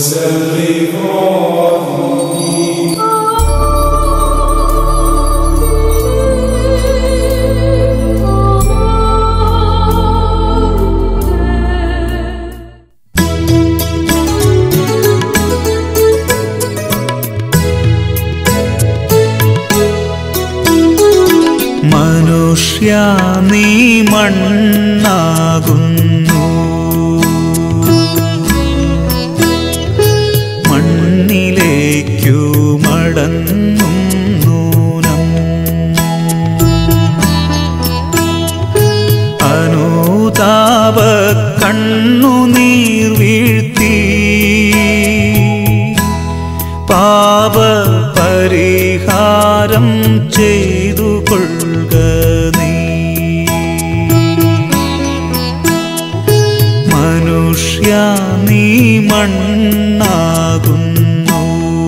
മനുഷ്യ നീ മണ്ണാകുന്നു, മണ്ണിലേക്കു മടങ്ങും നൂനം. അനുതാപ കണ്ണുനീർ വീഴ്ത്തി പാപ പരിഹാരം ചെയ്തു കൊള്ളുക നീ. മനുഷ്യ നീ മണ്ണാകുന്നു,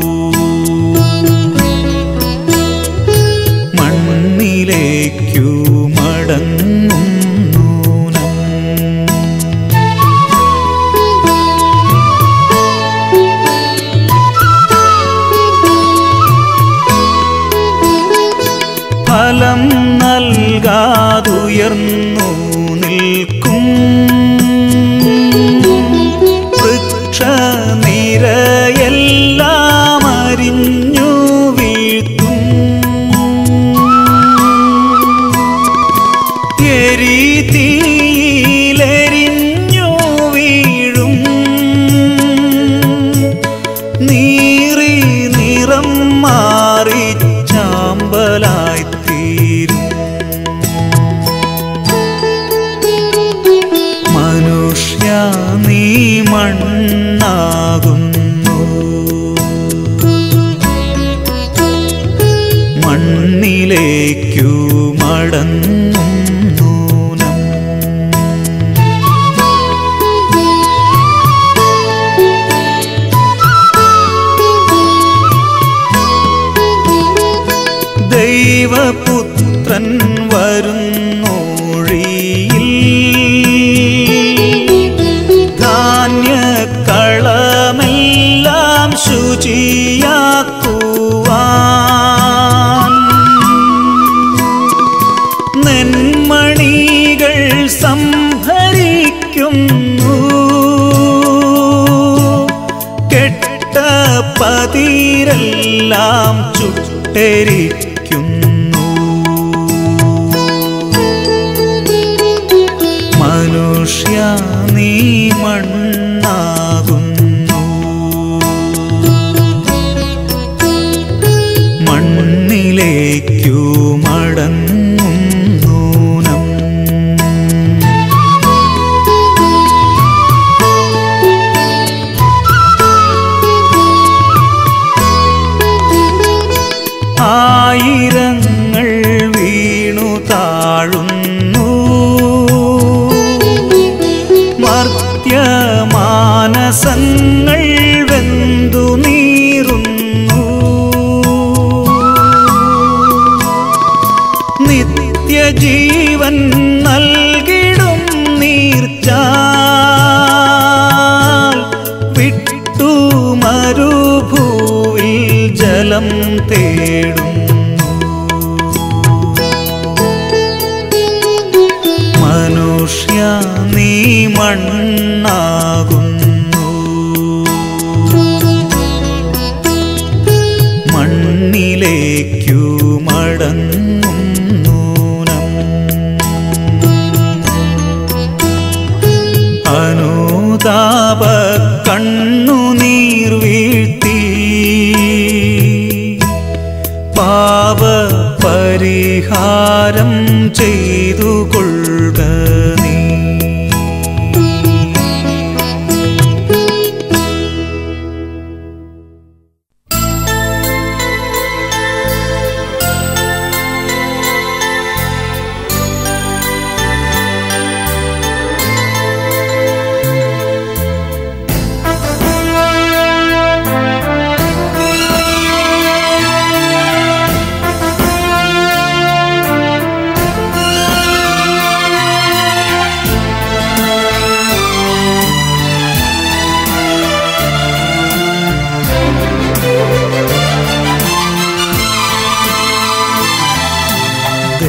മണ്ണിലേക്കു മടങ്ങും നൂനം. ഫലം നൽകാതുയർന്നു നിൽക്കും വൃക്ഷനിരയെല്ലാം അരിഞ്ഞു വീഴ്ത്തും. എരിതീയിലെരിഞ്ഞു വീഴും നീറി നിറം മാറി ചാമ്പലായി തീരും. മനുഷ്യ നീ മണ്ണാകുന്നു, മണ്ണിലേക്കു മടങ്ങും നൂനം. ദൈവപുത്രൻ വരുന്നൊഴിയിൽ ധാന്യക്കളമെല്ലാം ശുചിയാക്കുവാൻ നെന്മണികൾ സംഭരിക്കുന്നു. കെട്ട പതിരെല്ലാം ചുട്ടെരിക്കുന്നു. മനുഷ്യ നീ മണ്ണാകുന്നു, മണ്ണിലേക്കു മടങ്ങും നൂനം. ആയിരങ്ങൾ വീണു താഴുന്നു, മർത്യമാനസങ്ങൾ വെന്തു നീറുന്നു. നിത്യജീവൻ നൽകിടും നീർച്ചാൽ വിട്ടു മരുഭൂവിൽ ജലം തേടുന്നു. മനുഷ്യ നീ മണ്ണാകുന്നു, മണ്ണിലേക്കു മടങ്ങും നൂനം. അനുതാപ കണ്ണുനീർ വീഴ്ത്തി പാപ പരിഹാരം ചെയ്തു കൊള്ളുക നീ.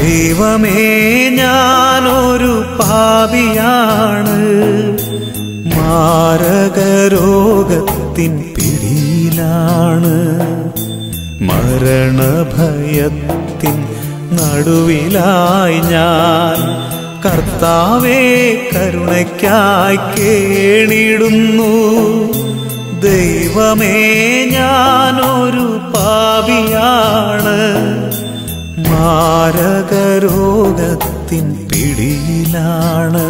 ദൈവമേ ഞാനൊരു പാപിയാണ്, മാരകരോഗത്തിൻ പിടിയിലാണ്, മരണഭയത്തിൻ നടുവിലായി ഞാൻ. കർത്താവേ കരുണയ്ക്കായി കേണിടുന്നു. ദൈവമേ ഞാനൊരു പാപിയാണ്, മാരകരോഗത്തിൻ പിടിയിലാണ്,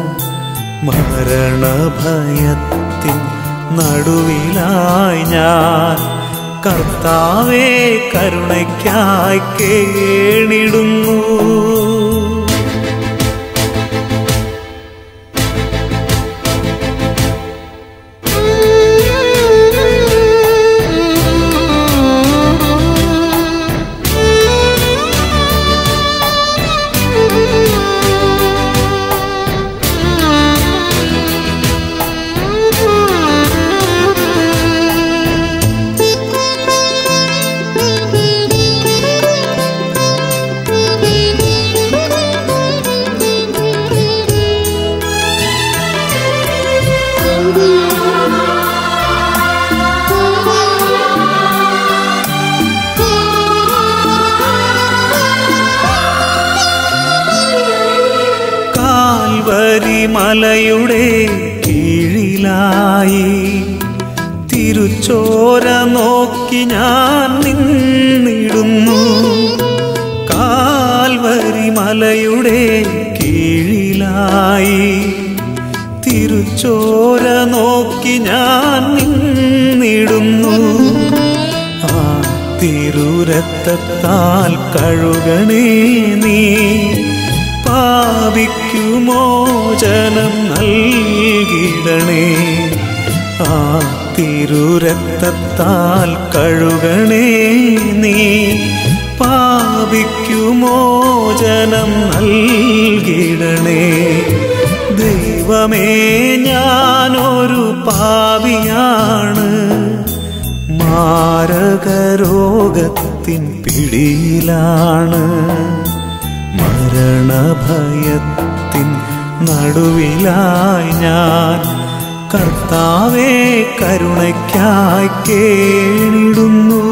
മരണഭയത്തിൻ നടുവിലായി ഞാൻ. കർത്താവേ കരുണയ്ക്കായി കേണിടുന്നു. മലയുടെ കീഴിലായി തിരുച്ചോര നോക്കി ഞാൻ നിന്നിടുന്നു. കാൽവരി മലയുടെ കീഴിലായി തിരുച്ചോര നോക്കി ഞാൻ നിന്നിടുന്നു. ആ തിരുരക്തത്താൽ കഴുകണേ നീ, പാപിക്കു മോചനം നൽകിടണേ. ആ തിരുരക്തത്താൽ കഴുകണേ നീ, പാപിക്കു മോചനം നൽകിടണേ. ദൈവമേ ഞാനൊരു പാപിയാണ്, മാരകരോഗത്തിൻ പിടിയിലാണ്, മരണഭയത്തിൻ നടുവിലായി ഞാൻ. കർത്താവേ കരുണയ്ക്കായി കേണിടുന്നു.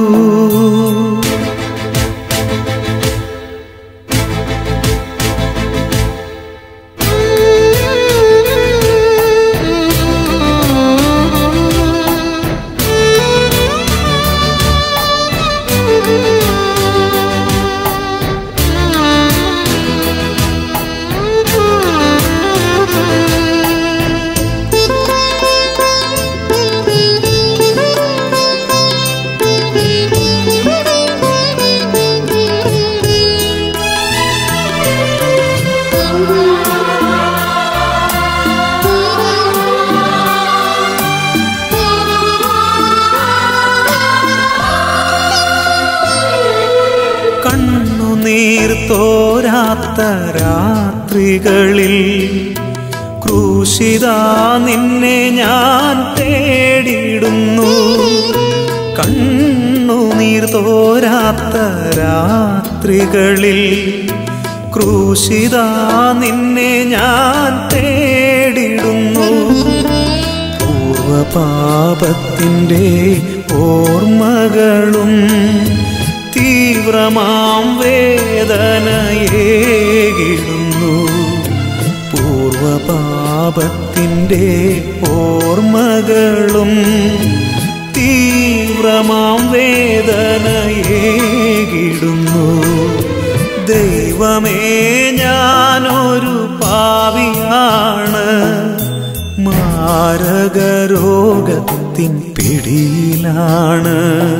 കണ്ണുനീർ തോരാത്ത രാത്രികളിൽ ക്രൂശിതാ നിന്നെ ഞാൻ തേടിടുന്നു. കണ്ണുനീർ തോരാത്ത രാത്രികളിൽ ക്രൂശിതാ നിന്നെ ഞാൻ തേടിടുന്നു. പൂർവപാപത്തിൻ്റെ ഓർമ്മകളും തീവ്രമാം വേദനയേകിടുന്നു. പൂർവപാപത്തിൻ്റെ ഓർമ്മകളും തീവ്രമാം വേദനയേകിടുന്നു. ദൈവമേ ഞാനൊരു പാപിയാണ്, മാരകരോഗത്തിൻ പിടിയിലാണ്,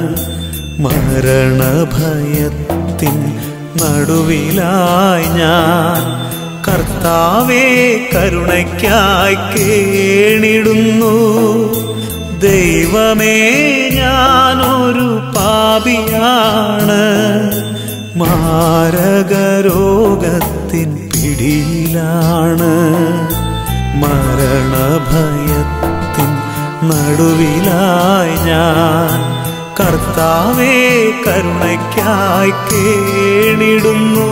മരണഭയത്തിൻ നടുവിലായി ഞാൻ. കർത്താവേ കരുണയ്ക്കായി കേണിടുന്നു. ദൈവമേ ഞാനൊരു പാപിയാണ്, മാരകരോഗത്തിൻ പിടിയിലാണ്, മരണഭയത്തിൻ നടുവിലായി ഞാൻ. കർത്താവേ കരുണയ്ക്കായി കേണിടുന്നു.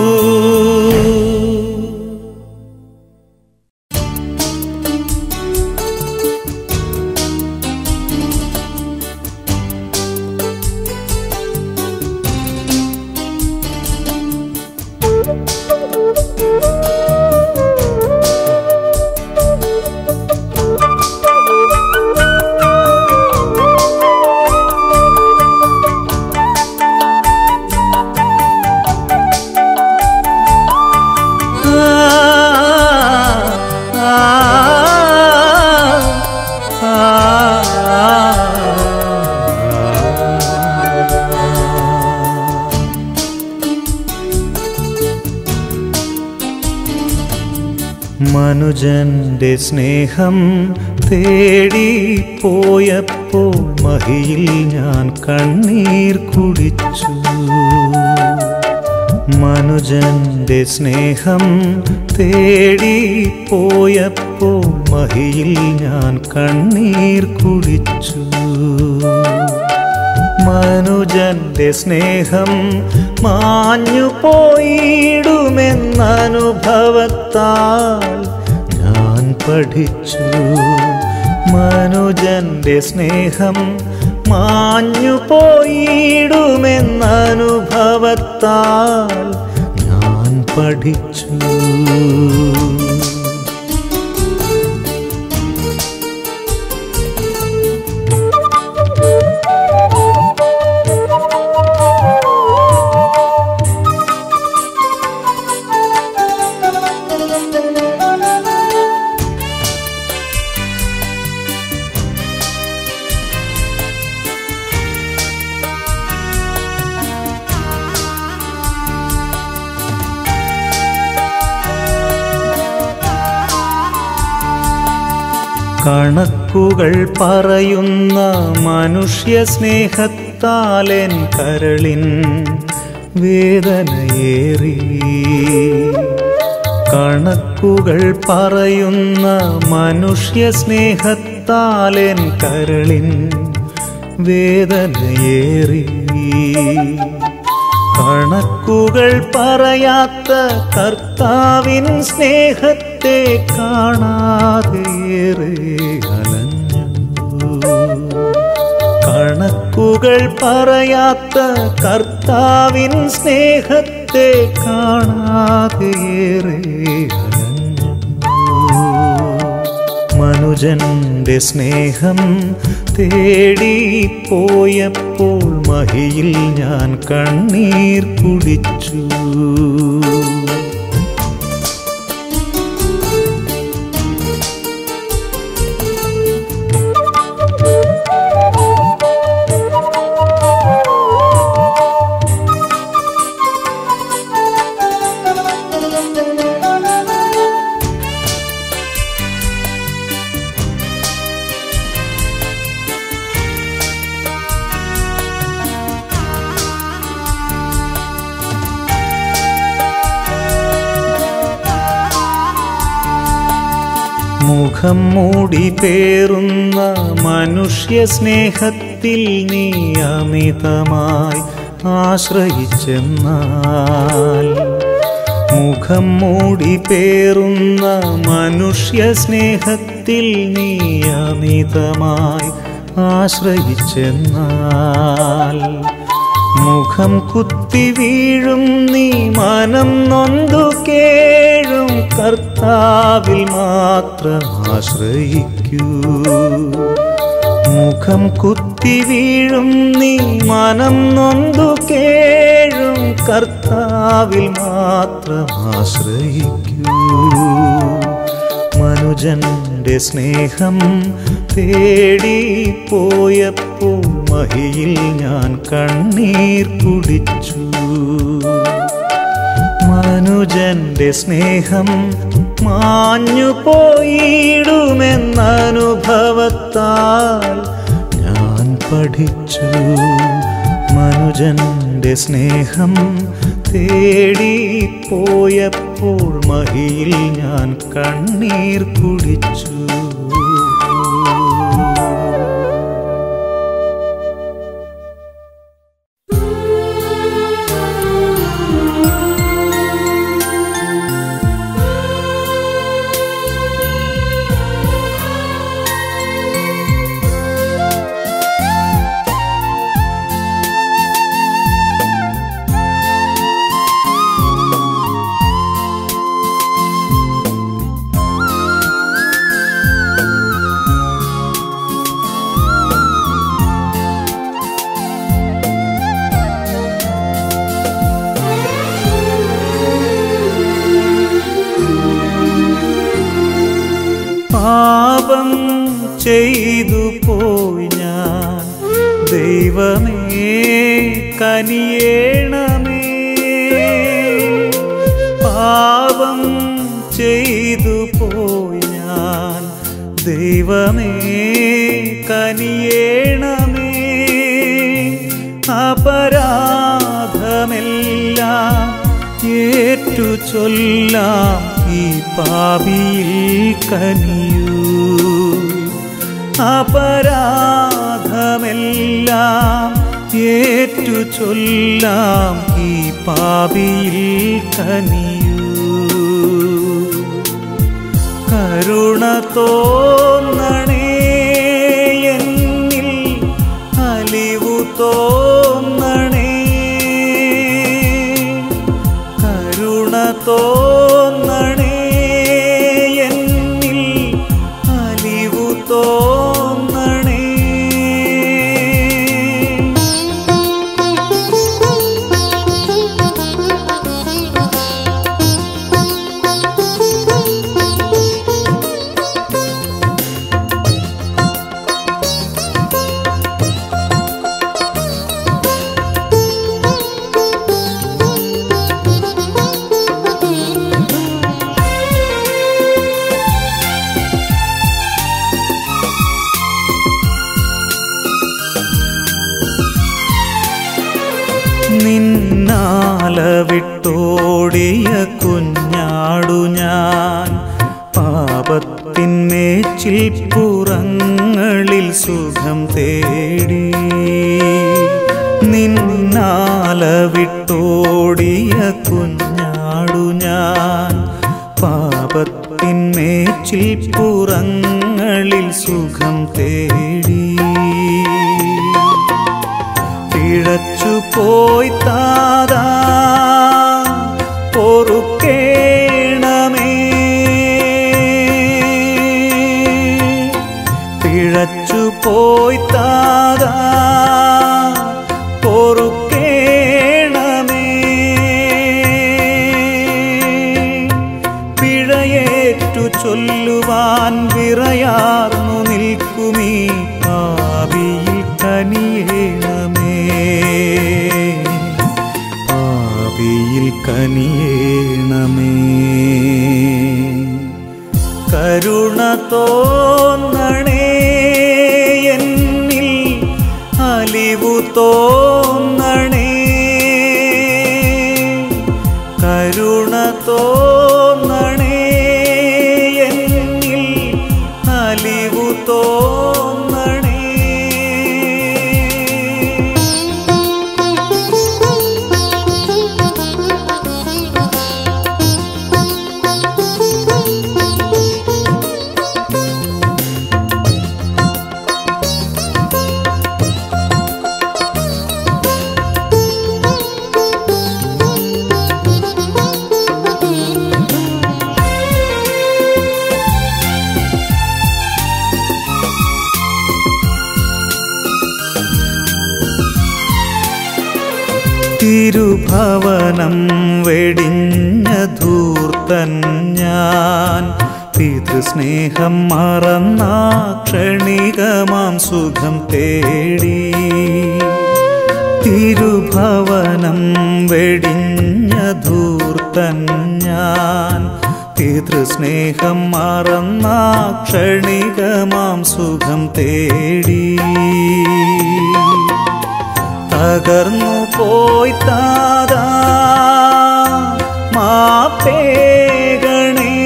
മനുജന്റെ സ്നേഹം തേടി പോയപ്പോൾ മഹിയിൽ ഞാൻ കണ്ണീർ കുടിച്ചു. മനുജന്റെ സ്നേഹം തേടി പോയപ്പോൾ മഹിയിൽ ഞാൻ കണ്ണീർ കുടിച്ചു. മനുജന്റെ സ്നേഹം മാഞ്ഞു പോയിടുമെന്നനുഭവത്താൽ ഞാൻ പഠിച്ചു. മനുജന്റെ സ്നേഹം മാഞ്ഞു പോയിടുമെന്നനുഭവത്താൽ ഞാൻ പഠിച്ചു. കണക്കുകൾ പറയുന്ന മനുഷ്യ സ്നേഹത്താലെൻ കരളിൻ വേദനയേറി. കണക്കുകൾ പറയുന്ന മനുഷ്യ സ്നേഹത്താലെൻ കരളിൻ വേദനയേറി. കണക്കുകൾ പറയാത്ത കർത്താവിൻ സ്നേഹത്തെ കാണാതേറെ അലഞ്ഞു. കണക്കുകൾ പറയാത്ത കർത്താവിൻ സ്നേഹത്തെ കാണാതേറെ അലഞ്ഞു. മനുജന്റെ സ്നേഹം തേടി പോയപ്പോൾ മഹിയിൽ ഞാൻ കണ്ണീർ കുടിച്ചു. മുഖം മൂടി പേറുന്ന മനുഷ്യ സ്നേഹത്തിൽ നീ അമിതമായി ആശ്രയിച്ചെന്നാൽ. മുഖം മൂടി പേറുന്ന മനുഷ്യ സ്നേഹത്തിൽ നീ അമിതമായി ആശ്രയിച്ചെന്നാൽ. മുഖം കുത്തി വീഴും നീ മനം നൊന്തു കേഴും കർത്താവിൽ മാത്രം ആശ്രയിക്കൂ. മുഖം കുത്തി വീഴും നീ മനം നൊന്തു കേഴും കർത്താവിൽ മാത്രം ആശ്രയിക്കൂ. മനുജന്റെ സ്നേഹം തേടി പോയപ്പോൾ മഹിയിൽ ഞാൻ കണ്ണീർ കുടിച്ചു. മനുജന്റെ സ്നേഹം മാഞ്ഞു പോയിടുമെന്നനുഭവത്താൽ ഞാൻ പഠിച്ചു. മനുജന്റെ സ്നേഹം തേടി പോയപ്പോൾ മഹിയിൽ ഞാൻ കണ്ണീർ കുടിച്ചു. ചെയ്തു പോയി ഞാൻ. ദൈവമേ കനിയേണമേ, പാപം ചെയ്തു പോയി ഞാൻ. ദൈവമേ കനിയേണമേ, അപരാധമെല്ലാം ഏറ്റു ചൊല്ലാം ഈ പാപിയിൽ കനിയൂ. അപരാധമെല്ലാം ഏറ്റു ചൊല്ലാം ഈ പാപിയിൽ കനിയൂ. കരുണ തോന്നണേ എന്നിൽ, അലിവു തോന്നണേ. കരുണ തോന്നണേ എന്നിൽ, അലിവു തോന്നണേ. നിന്നാല വിട്ടോടിയ കുഞ്ഞാടു ഞാൻ, പാപത്തിന്മേച്ചിൽ പുറങ്ങളിൽ സുഖം തേടി. നിന്നാല വിട്ടോടിയ കുഞ്ഞാടു ഞാൻ, പാപത്തിന്മേച്ചിൽ പുറങ്ങളിൽ സുഖം തേടി. പിഴച്ചു പോയി താതാ പൊറുക്കേണമേ, പിഴച്ചു പോയി താതാ പൊറുക്കേണമേ. പിഴയേറ്റു ചൊല്ലുവാൻ വിറയാർന്നു നിൽക്കുമീ പാപിയിൽ കനിയേണമേ, പാപിയിൽ കനിയേണമേ. കരുണ തോന്നണേ എന്നിൽ, അലിവു തോന്നണേ. കരുണ തോന്നണേ എന്നിൽ, അലിവു തോന്നണേ. തിരുഭവനം വെടിഞ്ഞ ധൂർത്തൻ ഞാൻ, പിതൃസ്നേഹം മറന്ന ക്ഷണികമാം സുഖം തേടി. തിരുഭവനം വെടിഞ്ഞ ധൂർത്തൻ ഞാൻ, പിതൃസ്നേഹം മറന്ന ക്ഷണികമാം സുഖം തേടി. തകർന്നു പോയി താതാ മാപ്പേകണേ,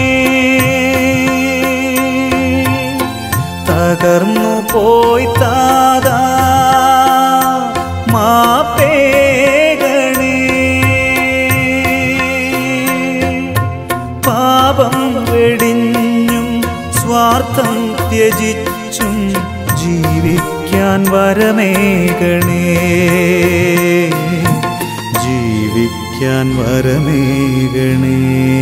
തകർന്നു പോയി താതാ മാപ്പേകണേ. പാപം വെടിഞ്ഞും സ്വാർത്ഥം ത്യജിച്ചും ജീവിക്കാൻ വരമേകണേ, ജീവിക്കാൻ വരമേകണേ.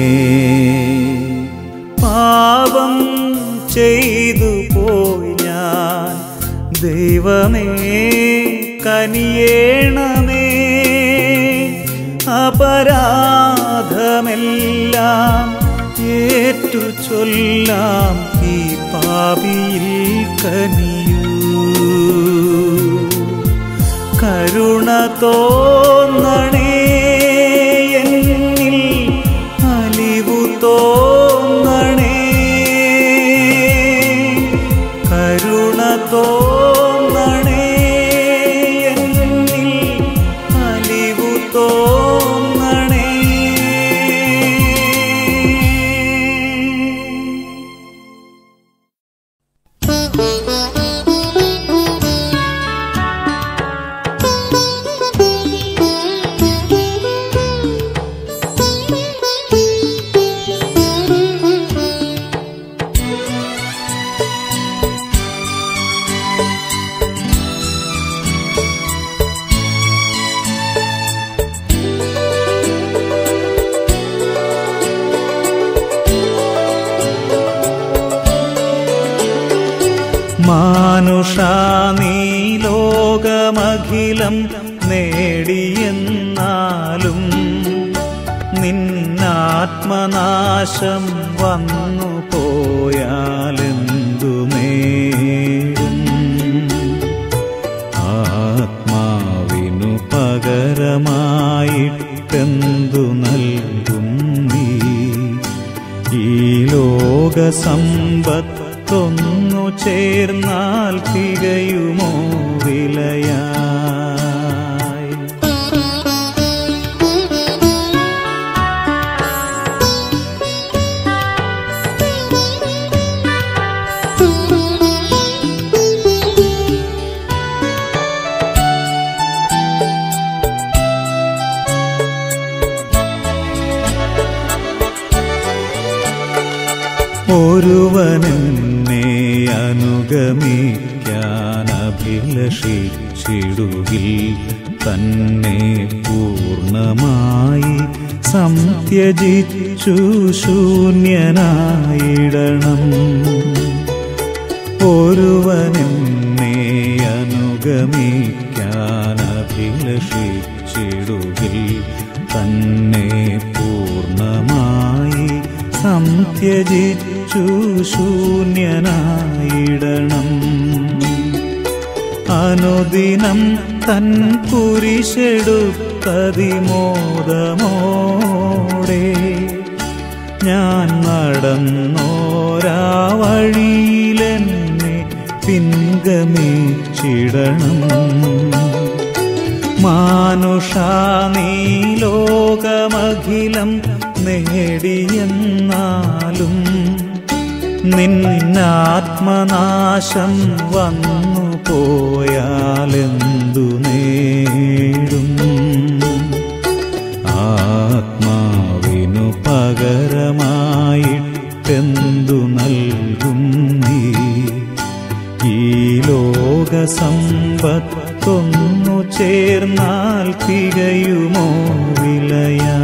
പാപം ചെയ്തു പോയി ഞാൻ, ദൈവമേ കനിയേണമേ. അപരാധമെല്ലാം ഏറ്റു ചൊല്ലാം ഈ പാപിയിൽ കനിയൂ. കരുണ തോന്നണേ എന്നിൽ, അലിവു തോന്നണേ. കരുണ തോന്നണേ എന്നിൽ, അലിവു തോന്നണേ. മാനുഷാ നീ ലോകമഖിലം നേടിയെന്നാലും നിന്നാത്മനാശം വന്നു പോയാലെന്തു നേടും? ആത്മാവിനു പകരമായിട്ടെന്തു നൽകും നീ? ഈ ലോകസമ്പത്തൊന്നു ചേർന്നാൽ തികയുമോ വിലയായി? ഒരുവനെന്നെ അനുഗമിക്കാൻ അഭിലഷിച്ചിടുകിൽ തന്നെ പൂർണ്ണമായി സംത്യജിച്ചു ശൂന്യനായിടണം. ഒരുവനെന്നെ അനുഗമിക്കാൻ അഭിലഷിച്ചിടുകിൽ തന്നെ പൂർണ്ണമായി സംത്യജിച്ചു ശൂന്യനായിടണം. അനുദിനം തൻ കുരിശെടുത്തതിമോദമോടെ ഞാൻ നടന്നോരാ വഴിയിലെന്നെ പിൻഗമിച്ചിടണം. മാനുഷാ നീ ലോകമഖിലം നേടിയെന്നാലും നിന്നാത്മനാശം വന്നു പോയാലെന്തു നേടും? ആത്മാവിനു പകരമായിട്ടെന്തു നൽകും നീ? ഈ ലോകസമ്പത്തൊന്നു ചേർന്നാൽ തികയുമോ വിലയാ?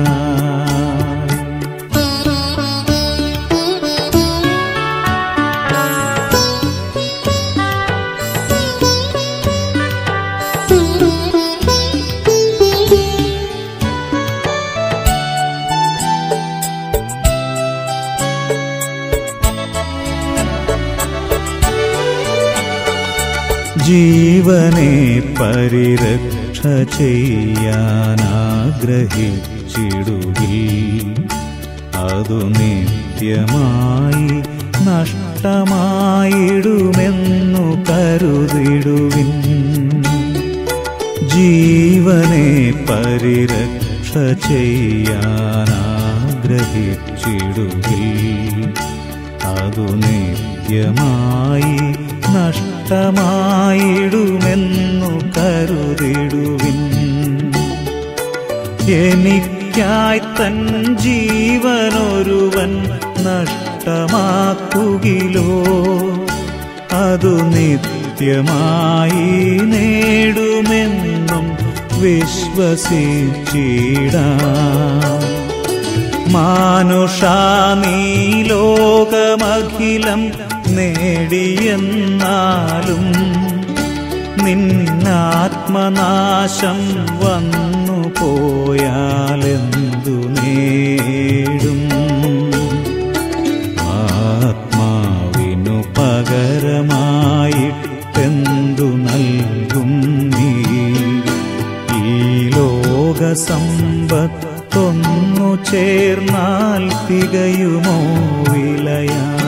ജീവനെ പരിരക്ഷ ചെയ്യാനാഗ്രഹിച്ചിടുകിൽ അതു നിത്യമായി നഷ്ടമായിടുമെന്നു കരുതിടുവിൻ. ജീവനെ പരിരക്ഷ ചെയ്യാനാഗ്രഹിച്ചിടുകിൽ അതു നിത്യമായി നഷ്ടമായിടുമെന്നു കരുതിടുവിൻ. എനിക്കായി തൻ ജീവനൊരുവൻ നഷ്ടമാക്കുകിലോ അതു നിത്യമായി നേടുമെന്നും വിശ്വസിച്ചിടാം. മാനുഷാ നീ ലോകമഖിലം നേടിയെന്നാലും നിന്നാത്മനാശം വന്നു പോയാലെന്തു നേടും? ആത്മാവിനു സമ്പത്തെന്തു നൽകും നീ? ഈ ലോകസമ്പത്തൊന്നു ചേർന്നാൽ തികയുമോ വിലയാ?